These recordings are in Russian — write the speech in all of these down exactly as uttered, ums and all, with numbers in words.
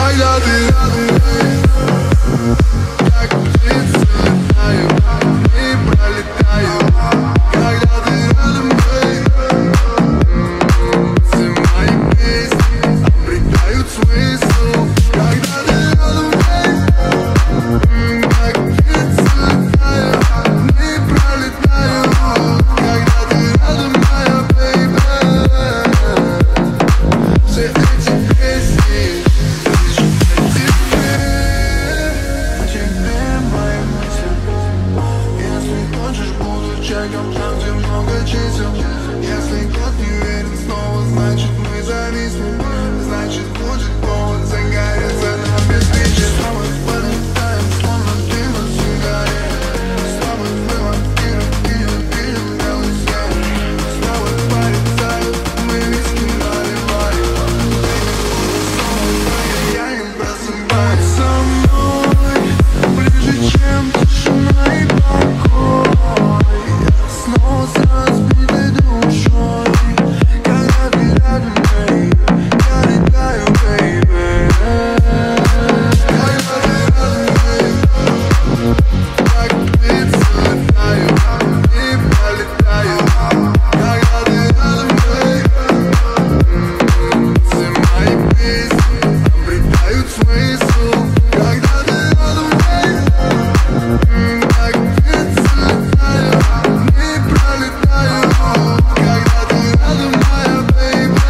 Когда ты рядом, как птица летаю и пролетаю. Когда ты рядом, все мои песни обретают смысл. Когда ты рядом, как птица летаю и пролетаю. Когда ты рядом, моя бейби, все эти песни лишь о тебе, о тебе мои мысли. Если хочешь, буду чеком там, где много чисел. Если код не верен снова, значит мы зависнем. Значит будет повод загореться нам без свечи. С тобой полетаем, словно дым от сигарет. С тобой мы вампиры, пьем, пьем белый свет. С тобой полетают, мы виски наливали. Я не просыпаюсь со мной, ближе, чем тишина и покой. Я снова с разбитой душой. Когда ты рядом, baby, я летаю, baby. Когда ты рядом, baby, как птица летаю и пролетаю. Когда ты рядом, baby, все мои песни обретают смысл. Когда ты рядом, baby, как птица летаю и пролетаю. Когда ты рядом, моя baby,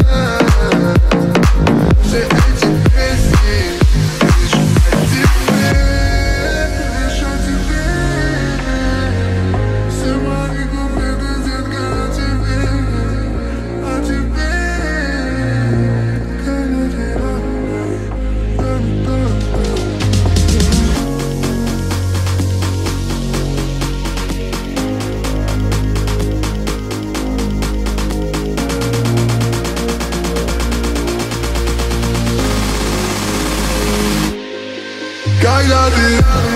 все эти песни лишь о тебе, лишь о тебе. Все мои куплеты, детка, о тебе, о тебе. Когда ты рядом, рядом. Когда ты рядом,